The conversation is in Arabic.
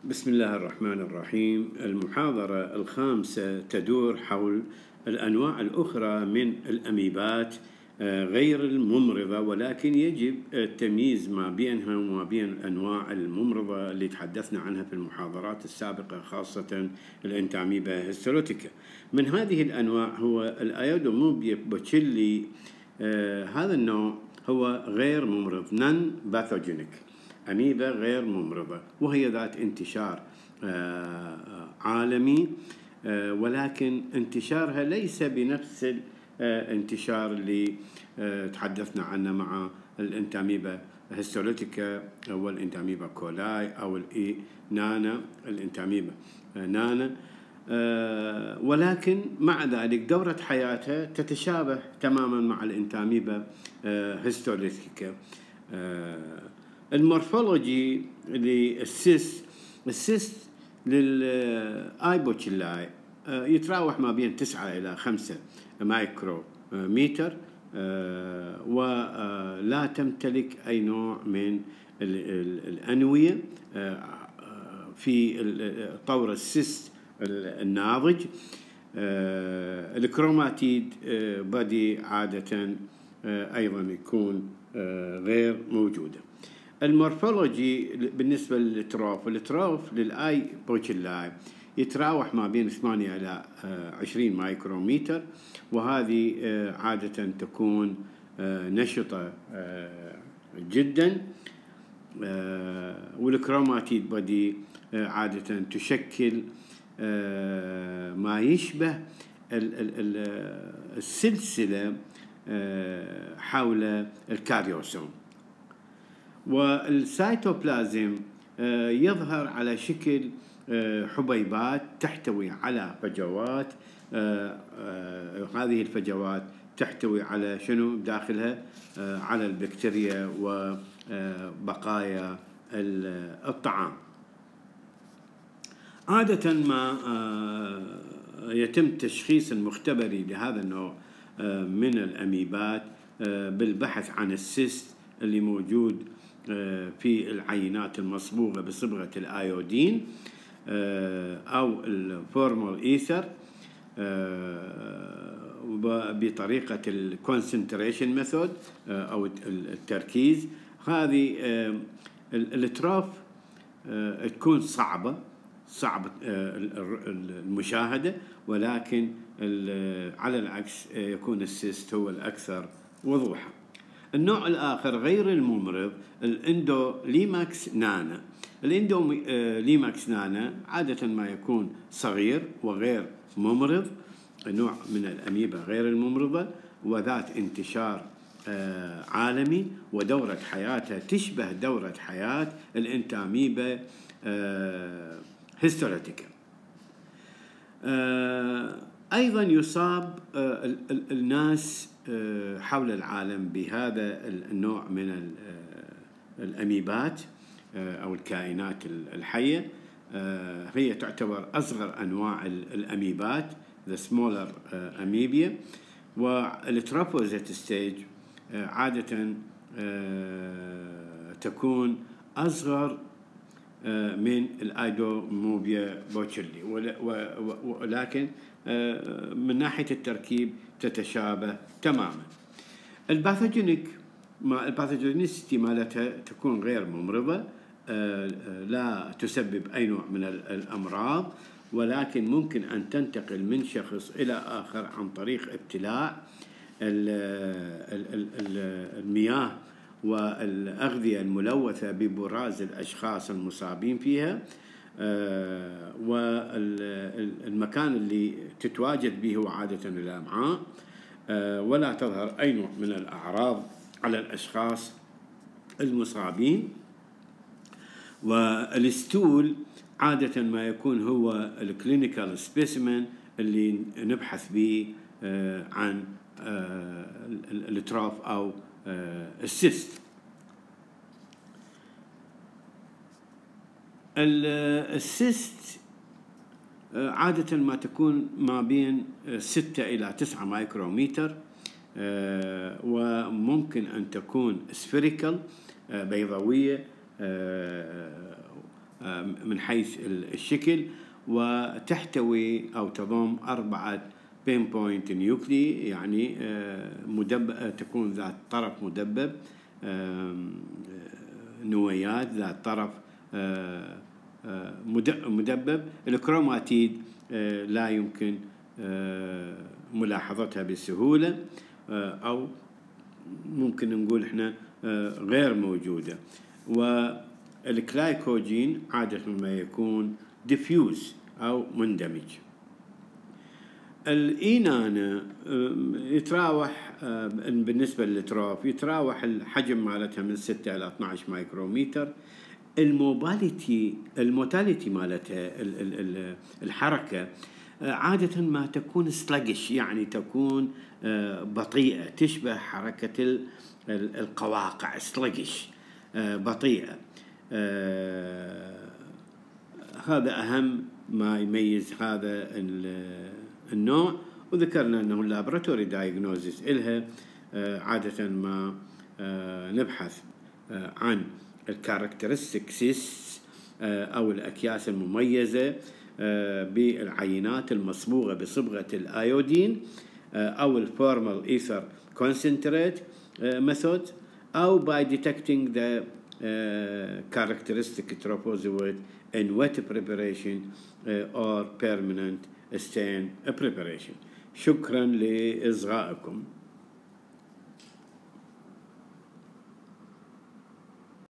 بسم الله الرحمن الرحيم. المحاضرة الخامسة تدور حول الأنواع الأخرى من الأميبات غير الممرضة، ولكن يجب التمييز ما بينها وما بين الأنواع الممرضة اللي تحدثنا عنها في المحاضرات السابقة، خاصة الانتاميبا هيستولوتيكا. من هذه الأنواع هو الأيودوموبيا بوتشيلي. هذا النوع هو غير ممرض، نون باثوجينيك، أميبا غير ممرضة، وهي ذات انتشار عالمي، ولكن انتشارها ليس بنفس الانتشار اللي تحدثنا عنه مع الانتاميبا هيستولوتيكا والانتاميبا كولاي أو نانا، الانتاميبا نانا. ولكن مع ذلك دورة حياتها تتشابه تماما مع الانتاميبا هيستولوتيكا. المورفولوجي للسيست للآيبوتشيلاي يتراوح ما بين 9 إلى 5 مايكرو متر، ولا تمتلك أي نوع من الأنوية في طور السيست الناضج. الكروماتيد بادي عادة أيضا يكون غير موجودة. المورفولوجي بالنسبة للتروف للآي بوتشيلاي يتراوح ما بين 8 إلى 20 مايكرومتر، وهذه عادة تكون نشطة جدا، والكروماتيد بادي عادة تشكل ما يشبه السلسلة حول الكاريوسوم. والسيتوبلازم يظهر على شكل حبيبات تحتوي على فجوات. هذه الفجوات تحتوي على شنو داخلها؟ على البكتيريا وبقايا الطعام. عادة ما يتم تشخيص المختبري لهذا النوع من الأميبات بالبحث عن السيست اللي موجود في العينات المصبوغة بصبغة الآيودين أو الفورمال إيثر بطريقة الكونسنتريشن ميثود أو التركيز. هذه التروف تكون صعبة المشاهدة، ولكن على العكس يكون السيست هو الأكثر وضوحا. النوع الآخر غير الممرض الاندوليماكس نانا. الاندوليماكس نانا عادة ما يكون صغير وغير ممرض، نوع من الأميبا غير الممرضة، وذات انتشار عالمي، ودورة حياتها تشبه دورة حياة الانتاميبا هيستولوتيكا. أيضا يصاب الناس حول العالم بهذا النوع من الأميبات أو الكائنات الحية. هي تعتبر أصغر أنواع الأميبات، the smaller amoeba، والتروفوزيت ستيج عادة تكون أصغر من الأيودوموبيا بوتشيلي، ولكن من ناحية التركيب تتشابه تماما. الباثوجينيستي مالتها تكون غير ممرضة، لا تسبب أي نوع من الأمراض، ولكن ممكن أن تنتقل من شخص إلى آخر عن طريق ابتلاع المياه والأغذية الملوثة ببراز الأشخاص المصابين فيها، والمكان اللي تتواجد به هو عادة الأمعاء، ولا تظهر أي نوع من الأعراض على الأشخاص المصابين. والستول عادة ما يكون هو الكلينيكال سبيسيمن اللي نبحث به عن التروف أو السيست. السيست عادة ما تكون ما بين 6 إلى 9 مايكرومتر، وممكن أن تكون سفيريكال بيضاوية، من حيث الشكل، وتحتوي أو تضم 4 بين بوينت نيوكلي، يعني تكون ذات طرف مدبب، نويات ذات طرف مدبب. الكروماتيد لا يمكن ملاحظتها بسهولة، أو ممكن نقول احنا غير موجودة. والكلايكوجين عادة ما يكون ديفيوز أو مندمج. الإينانا يتراوح بالنسبة للتروف يتراوح الحجم مالتها من 6 إلى 12 مايكرومتر. الموتاليتي مالتها الحركة عادة ما تكون سلجش، يعني تكون بطيئة، تشبه حركة القواقع، سلجش بطيئة. هذا أهم ما يميز هذا النوع. وذكرنا أنه اللابراتوري دايغنوزيس إلها عادة ما نبحث عن الكاركترستكسيس أو الأكياس المميزة بالعينات المصبوغة بصبغة الأيودين أو الفورمال إيثر كونسنتريت ميثود، أو by detecting the characteristic trophozoite in wet preparation or permanent stain preparation. شكرا لإصغائكم.